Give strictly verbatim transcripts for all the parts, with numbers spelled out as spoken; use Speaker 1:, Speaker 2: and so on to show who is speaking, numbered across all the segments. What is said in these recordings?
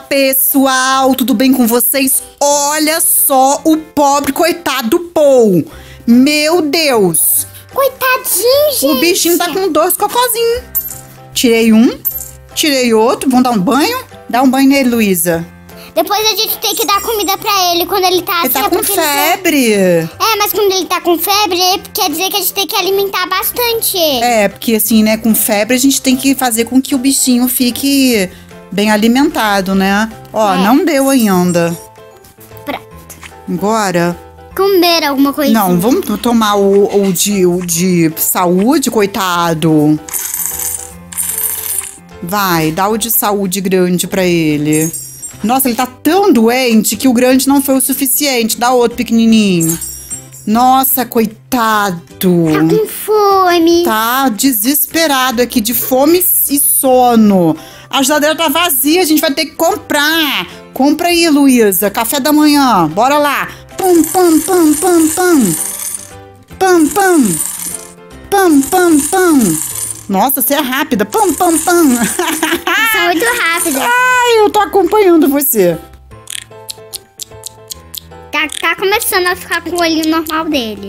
Speaker 1: pessoal, tudo bem com vocês? Olha só o pobre coitado do Paul. Meu Deus.
Speaker 2: Coitadinho, gente.
Speaker 1: O bichinho tá com dois cocôzinhos. Tirei um, tirei outro. Vamos dar um banho? Dá um banho nele, Luísa.
Speaker 2: Depois a gente tem que dar comida pra ele quando ele tá
Speaker 1: Ele
Speaker 2: assim.
Speaker 1: tá com febre.
Speaker 2: Ele tá... É, mas quando ele tá com febre, quer dizer que a gente tem que alimentar bastante ele.
Speaker 1: É, porque assim, né, com febre a gente tem que fazer com que o bichinho fique bem alimentado, né? Ó, é. Não deu ainda.
Speaker 2: Pronto.
Speaker 1: Agora...
Speaker 2: Comer alguma coisa.
Speaker 1: Não, vamos tomar o, o, de, o de saúde, coitado. Vai, dá o de saúde grande pra ele. Nossa, ele tá tão doente que o grande não foi o suficiente. Dá outro pequenininho. Nossa, coitado.
Speaker 2: Tá com fome.
Speaker 1: Tá desesperado aqui, de fome e sono. A geladeira tá vazia, a gente vai ter que comprar. Compra aí, Luísa. Café da manhã. Bora lá. Pam, pam, pam, pam, pam. Pam, pam. Pam, pam, pam. Nossa, você é rápida. Pam, pam, pam.
Speaker 2: Você é muito rápida.
Speaker 1: Ai, eu tô acompanhando você.
Speaker 2: Tá, tá começando a ficar com o olhinho normal dele.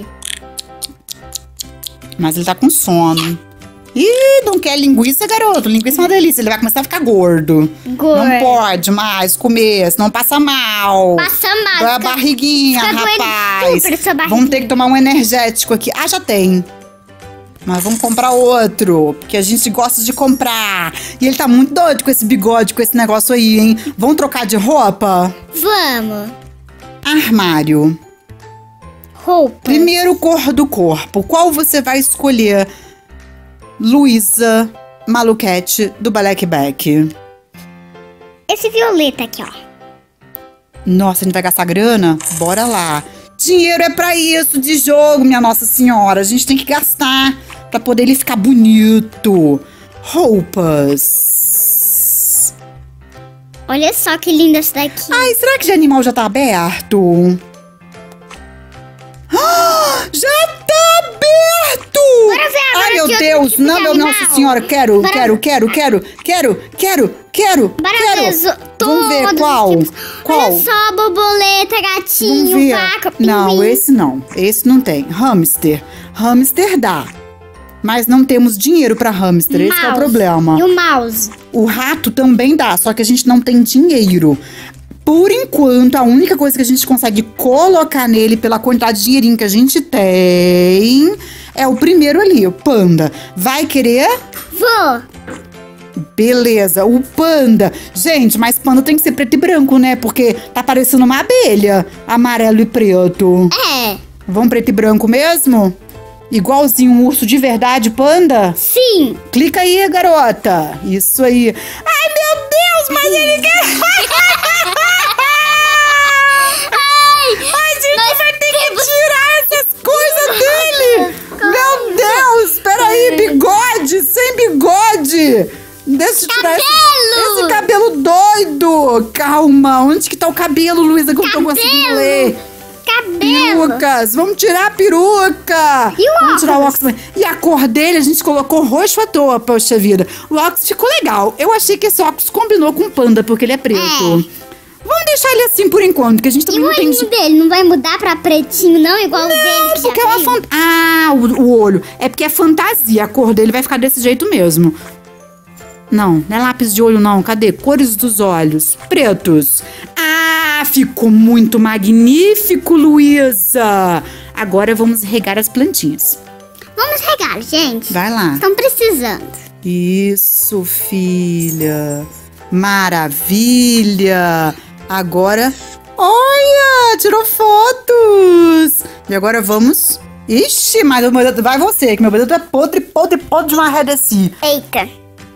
Speaker 1: Mas ele tá com sono. Ih, não quer linguiça, garoto. Linguiça é uma delícia. Ele vai começar a ficar gordo.
Speaker 2: Gordo.
Speaker 1: Não pode mais comer, senão passa mal.
Speaker 2: Passa mal.
Speaker 1: Dá a barriguinha, rapaz. Vamos ter que tomar um energético aqui. Ah, já tem. Mas vamos comprar outro, porque a gente gosta de comprar. E ele tá muito doido com esse bigode, com esse negócio aí, hein? Vamos trocar de roupa?
Speaker 2: Vamos.
Speaker 1: Armário.
Speaker 2: Roupa.
Speaker 1: Primeiro, cor do corpo. Qual você vai escolher? Luísa Maluquete, do Blackback.
Speaker 2: Esse violeta aqui, ó.
Speaker 1: Nossa, a gente vai gastar grana? Bora lá. Dinheiro é pra isso, de jogo, minha Nossa Senhora. A gente tem que gastar pra poder ele ficar bonito. Roupas.
Speaker 2: Olha só que linda essa daqui.
Speaker 1: Ai, será que de animal já tá aberto? Ah, já tá aberto!
Speaker 2: Bora ver agora.
Speaker 1: Ai, meu
Speaker 2: que
Speaker 1: Deus.
Speaker 2: tipo
Speaker 1: Não, meu
Speaker 2: animal.
Speaker 1: Nossa Senhora. Quero,
Speaker 2: Bora...
Speaker 1: quero, quero, quero, quero, quero, quero,
Speaker 2: Bora
Speaker 1: quero.
Speaker 2: ver
Speaker 1: Vamos ver qual?
Speaker 2: Tipos.
Speaker 1: Qual?
Speaker 2: Olha só, borboleta, gatinho, vaca, pinguim.
Speaker 1: Não, esse não. Esse não tem. Hamster. Hamster dá. Mas não temos dinheiro pra hamster. Esse é o problema.
Speaker 2: E o mouse?
Speaker 1: O rato também dá, só que a gente não tem dinheiro. Por enquanto, a única coisa que a gente consegue colocar nele pela quantidade de dinheirinho que a gente tem é o primeiro ali, o panda. Vai querer?
Speaker 2: Vou.
Speaker 1: Beleza, o panda. Gente, mas panda tem que ser preto e branco, né? Porque tá parecendo uma abelha, amarelo e preto.
Speaker 2: É.
Speaker 1: Vamos preto e branco mesmo? Igualzinho um urso de verdade, panda?
Speaker 2: Sim.
Speaker 1: Clica aí, garota. Isso aí. Ai, meu Deus, mas ele quer... Ai, a gente vai ter que tirar essas coisas dele. Meu Deus, peraí, bigode, sem bigode. Deixa eu tirar esse, esse cabelo doido. Calma, onde que tá o cabelo, Luísa, que eu não tô conseguindo ler?
Speaker 2: Cabelo.
Speaker 1: Perucas, vamos tirar a peruca.
Speaker 2: E o
Speaker 1: vamos
Speaker 2: óculos?
Speaker 1: tirar o óculos. E a cor dele, a gente colocou roxo à toa, poxa vida. O óculos ficou legal. Eu achei que esse óculos combinou com o panda, porque ele é preto. É. Vamos deixar ele assim por enquanto, que a gente também
Speaker 2: e
Speaker 1: não
Speaker 2: o
Speaker 1: tem...
Speaker 2: olhinho dele não vai mudar pra pretinho, não? Igual o dele que
Speaker 1: porque
Speaker 2: já
Speaker 1: é uma fan... Ah, o, o olho. É porque é fantasia. A cor dele vai ficar desse jeito mesmo. Não, não é lápis de olho, não. Cadê? Cores dos olhos. Pretos. Ah, ficou muito magnífico, Luísa. Agora vamos regar as plantinhas.
Speaker 2: Vamos regar, gente.
Speaker 1: Vai lá.
Speaker 2: Estão precisando.
Speaker 1: Isso, filha. Maravilha. Agora... Olha, tirou fotos. E agora vamos... Ixi, mas o meu dedo... Vai você, que meu dedo é podre, podre, podre de uma redeci.
Speaker 2: Eita.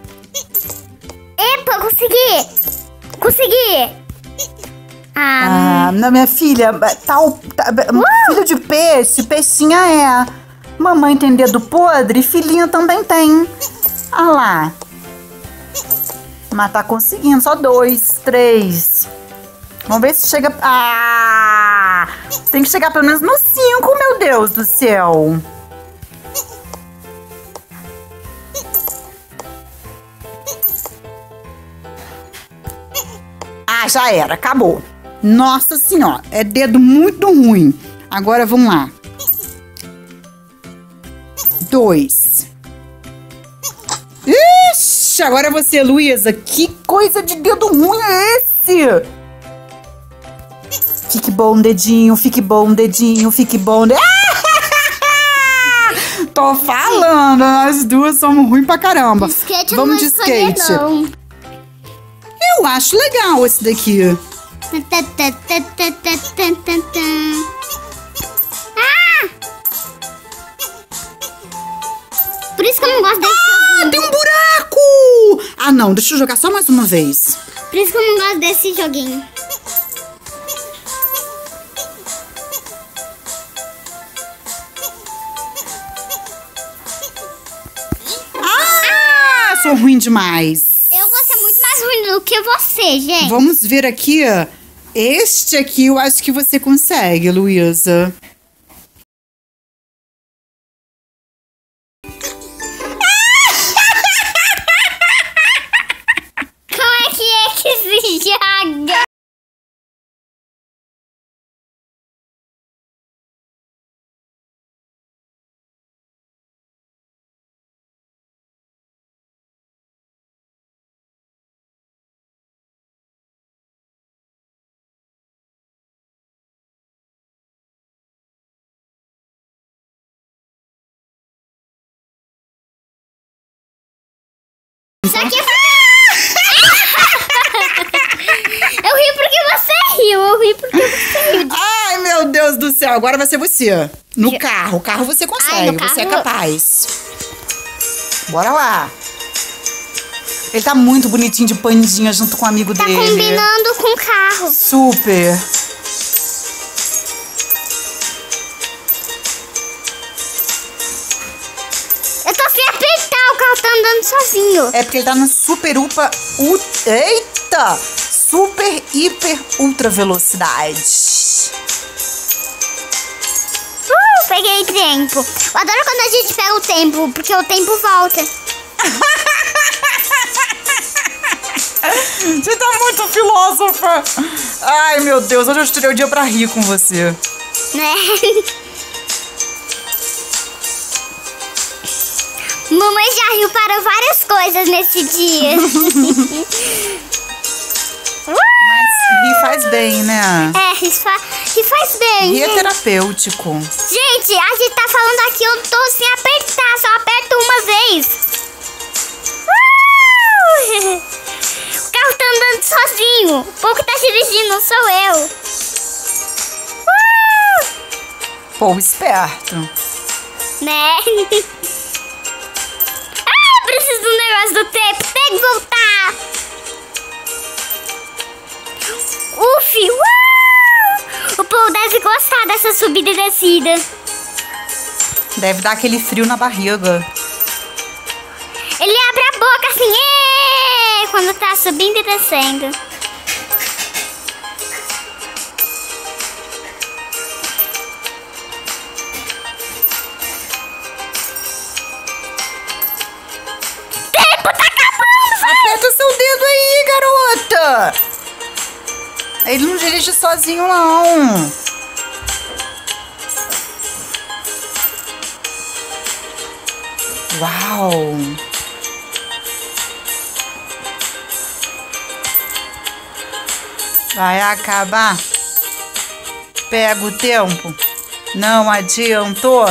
Speaker 2: Epa, consegui! Consegui! Ah,
Speaker 1: Ah, não, minha filha, tal, tá,
Speaker 2: Uh!
Speaker 1: filho de peixe, peixinha é. Mamãe tem dedo podre, filhinha também tem. Ah lá. Mas tá conseguindo, só dois, três. Vamos ver se chega... Ah! Tem que chegar pelo menos no cinco, meu Deus do céu. Ah, já era, acabou. Nossa senhora, é dedo muito ruim. Agora vamos lá. Dois. Ixi, agora é você, Luísa. Que coisa de dedo ruim é esse? Fique bom, dedinho, fique bom, dedinho, fique bom. De... Tô falando, nós duas somos ruins pra caramba.
Speaker 2: Skate
Speaker 1: Vamos de
Speaker 2: não vou escolher,
Speaker 1: skate.
Speaker 2: não.
Speaker 1: Eu acho legal esse daqui.
Speaker 2: Ah! Por isso que eu não gosto desse
Speaker 1: Ah,
Speaker 2: joguinho.
Speaker 1: tem um buraco! Ah, não, deixa eu jogar só mais uma vez.
Speaker 2: Por isso que eu não gosto desse joguinho.
Speaker 1: Ah, sou ruim demais.
Speaker 2: Eu vou ser muito mais ruim do que você, gente.
Speaker 1: Vamos ver aqui. Este aqui eu acho que você consegue, Luísa.
Speaker 2: Como é que é que se joga? Só que... Eu ri porque você riu. Eu ri porque você riu.
Speaker 1: Ai, meu Deus do céu. Agora vai ser você. No carro. O carro você consegue.
Speaker 2: Ai, no carro
Speaker 1: Você é
Speaker 2: eu-
Speaker 1: capaz. Bora lá. Ele tá muito bonitinho de pandinha junto com o amigo
Speaker 2: Tá
Speaker 1: dele.
Speaker 2: combinando com o carro.
Speaker 1: Super.
Speaker 2: Eu tô sem apertar, o carro tá andando sozinho.
Speaker 1: É porque ele tá no super upa... U, eita! Super, hiper, ultra velocidade.
Speaker 2: Uh, peguei tempo. Eu adoro quando a gente pega o tempo, porque o tempo volta.
Speaker 1: Você tá muito filósofa. Ai, meu Deus. Hoje eu tirei o dia pra rir com você.
Speaker 2: Né? Mamãe já riu para várias coisas nesse dia.
Speaker 1: Mas rir faz bem, né?
Speaker 2: É, isso fa- e faz bem.
Speaker 1: Rir é
Speaker 2: gente.
Speaker 1: terapêutico.
Speaker 2: Gente, a gente tá falando aqui, eu tô sem apertar, só aperto uma vez. Uh! O carro tá andando sozinho. O povo que tá dirigindo sou eu. Uh!
Speaker 1: Pô, esperto.
Speaker 2: Né? Ah, preciso do negócio do tempo. Tem que voltar. Uf! Uh! O povo deve gostar dessa subida e descida.
Speaker 1: Deve dar aquele frio na barriga.
Speaker 2: Ele abre a boca assim, "Ê!", quando tá subindo e descendo. Tempo tá acabando, vai!
Speaker 1: Aperta o seu dedo aí, garota. Ele não dirige sozinho, não. Uau. Vai acabar. Pega o tempo. Não adiantou.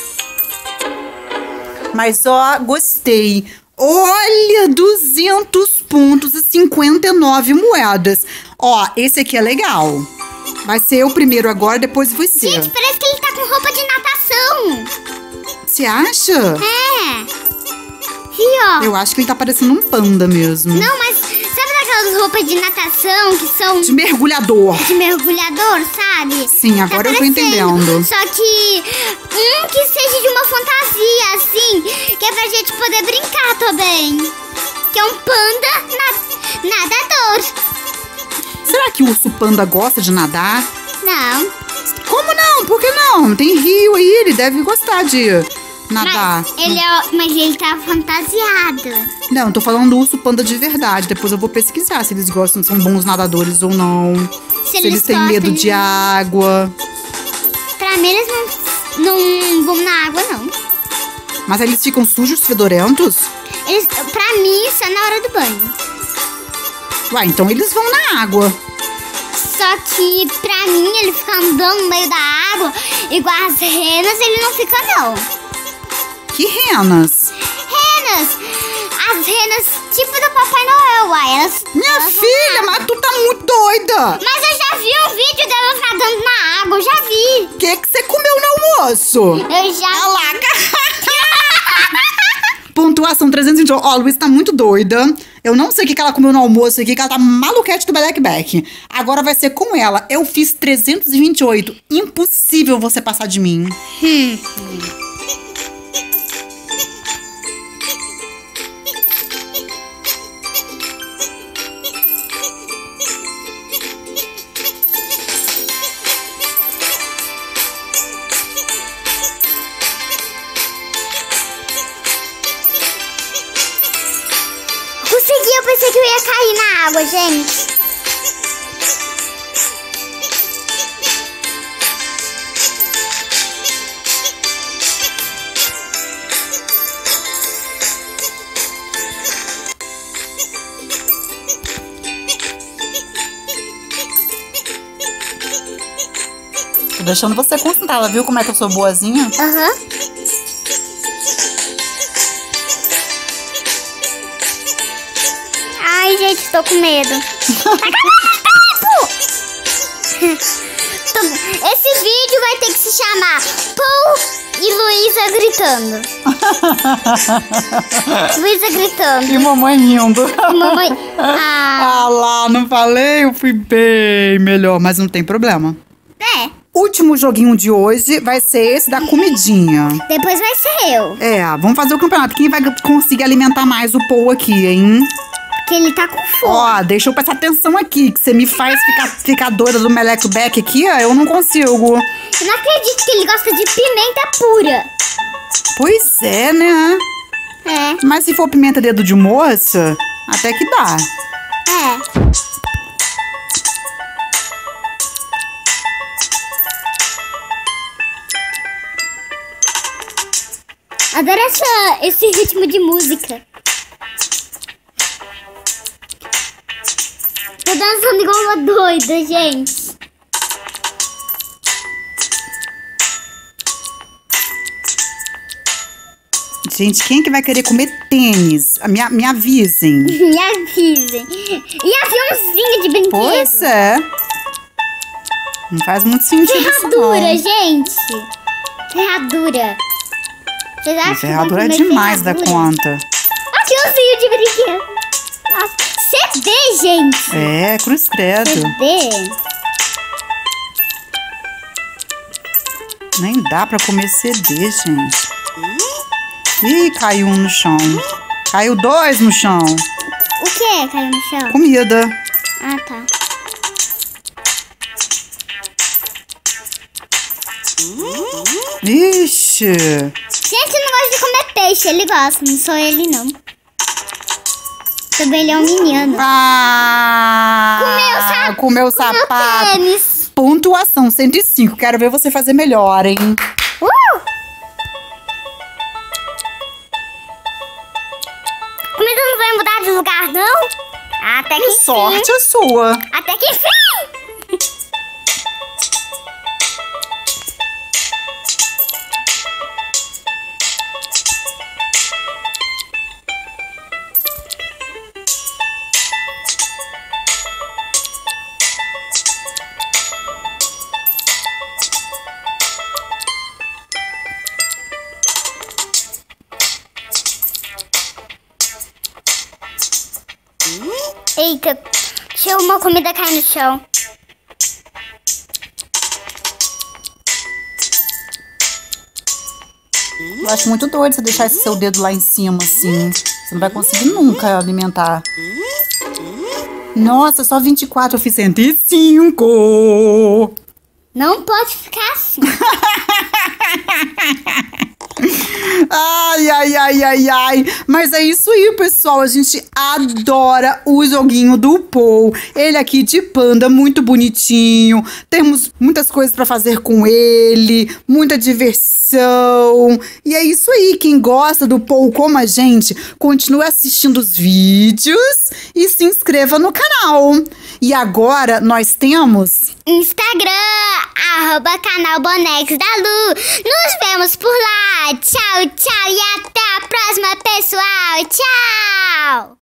Speaker 1: Mas ó, gostei. Olha, duzentos pontos e cinquenta e nove moedas. Ó, esse aqui é legal. Vai ser o primeiro agora, depois você.
Speaker 2: Gente, parece que ele tá com roupa de natação.
Speaker 1: Você acha?
Speaker 2: É. E ó.
Speaker 1: Eu acho que ele tá parecendo um panda mesmo.
Speaker 2: Não, mas sabe daquelas roupas de natação que são
Speaker 1: De mergulhador.
Speaker 2: de mergulhador, sabe?
Speaker 1: Sim, agora
Speaker 2: Tá
Speaker 1: eu tô
Speaker 2: parecendo.
Speaker 1: entendendo.
Speaker 2: Só que um que seja de uma fantasia, assim, que é pra gente poder brincar também. Que é um panda na- nadador.
Speaker 1: Será que o urso panda gosta de nadar?
Speaker 2: Não.
Speaker 1: Como não? Por que não? Tem rio aí, ele deve gostar de nadar.
Speaker 2: Mas ele, é, mas ele tá fantasiado.
Speaker 1: Não, eu tô falando do urso panda de verdade. Depois eu vou pesquisar se eles gostam, são bons nadadores ou não. Se, se eles, eles têm gostam, medo de água.
Speaker 2: Pra mim, eles não, não vão na água, não.
Speaker 1: Mas eles ficam sujos, fedorentos?
Speaker 2: Eles, pra mim, isso é na hora do banho.
Speaker 1: Ué, então eles vão na água.
Speaker 2: Só que, pra mim, ele fica andando no meio da água, igual as renas, ele não fica, não.
Speaker 1: Que renas?
Speaker 2: Renas! As renas tipo do Papai Noel, uai. Elas,
Speaker 1: Minha
Speaker 2: elas
Speaker 1: filha, mas tu tá muito doida.
Speaker 2: Mas eu já vi um vídeo delas nadando na água, eu já vi.
Speaker 1: O que que você comeu no almoço?
Speaker 2: Eu já...
Speaker 1: Alaga. Pontuação trezentos e vinte. Ó, a Luísa tá muito doida. Eu não sei o que que ela comeu no almoço aqui, que ela tá maluquete do Belek Beck. Agora vai ser com ela. Eu fiz trezentos e vinte e oito. Impossível você passar de mim.
Speaker 2: Hum. Consegui, eu pensei que eu ia cair na água, gente.
Speaker 1: Tô deixando você concentrada, viu como é que eu sou boazinha?
Speaker 2: Aham. Uhum. Ai, gente, tô com medo. Tá acabando o tempo! Esse vídeo vai ter que se chamar Paul e Luísa gritando. Luísa gritando.
Speaker 1: E mamãe rindo.
Speaker 2: E mamãe... Ah.
Speaker 1: Ah lá, não falei? Eu fui bem melhor, mas não tem problema.
Speaker 2: É.
Speaker 1: Último joguinho de hoje vai ser esse da comidinha.
Speaker 2: Depois vai ser eu.
Speaker 1: É, vamos fazer o campeonato. Quem vai conseguir alimentar mais o Paul aqui, hein?
Speaker 2: Porque ele tá com fome.
Speaker 1: Ó, deixa eu prestar atenção aqui, que você me faz ficar, ficar doida do Belek Beck aqui, ó, eu não consigo.
Speaker 2: Eu não acredito que ele gosta de pimenta pura.
Speaker 1: Pois é, né?
Speaker 2: É.
Speaker 1: Mas se for pimenta dedo de moça, até que dá.
Speaker 2: É. Adoro essa, esse ritmo de música. Tô dançando igual uma doida, gente.
Speaker 1: Gente, quem é que vai querer comer tênis? Me, me avisem.
Speaker 2: Me avisem. E aviãozinho de brinquedo.
Speaker 1: Pois é. Não faz muito sentido isso, não.
Speaker 2: Ferradura, gente. Ferradura. Vocês acham que
Speaker 1: ferradura é
Speaker 2: vão
Speaker 1: demais
Speaker 2: ferradura?
Speaker 1: da conta.
Speaker 2: Aviãozinho de brinquedo. Nossa. C D, gente.
Speaker 1: É, cruz credo.
Speaker 2: C D.
Speaker 1: Nem dá pra comer C D, gente. Ih, caiu um no chão. Caiu dois no chão.
Speaker 2: O que caiu no chão?
Speaker 1: Comida.
Speaker 2: Ah, tá.
Speaker 1: Ixi.
Speaker 2: Gente, eu não gosto de comer peixe. Ele gosta, não sou ele, não. Também ele é um menino.
Speaker 1: Ah,
Speaker 2: comeu, sa
Speaker 1: comeu o sapato.
Speaker 2: Comeu tênis.
Speaker 1: Pontuação cento e cinco. Quero ver você fazer melhor, hein?
Speaker 2: Uh! Comida não vai mudar de lugar, não? Até que,
Speaker 1: que sorte a sua.
Speaker 2: Até que enfim. Eita, deixa uma comida cair no chão.
Speaker 1: Eu acho muito doido você deixar esse seu dedo lá em cima, assim. Você não vai conseguir nunca alimentar. Nossa, só vinte e quatro, eu fiz cento e cinco.
Speaker 2: Não pode ficar assim.
Speaker 1: Ai, ai, ai, ai, ai. Mas é isso aí, pessoal. A gente adora o joguinho do Paul. Ele aqui de panda, muito bonitinho. Temos muitas coisas pra fazer com ele, muita diversão. E é isso aí. Quem gosta do Paul como a gente, continue assistindo os vídeos e se inscreva no canal. E agora nós temos
Speaker 2: Instagram, arroba canal Bonecos da Lu. Nos vemos por lá. Tchau, tchau e até a próxima, pessoal. Tchau!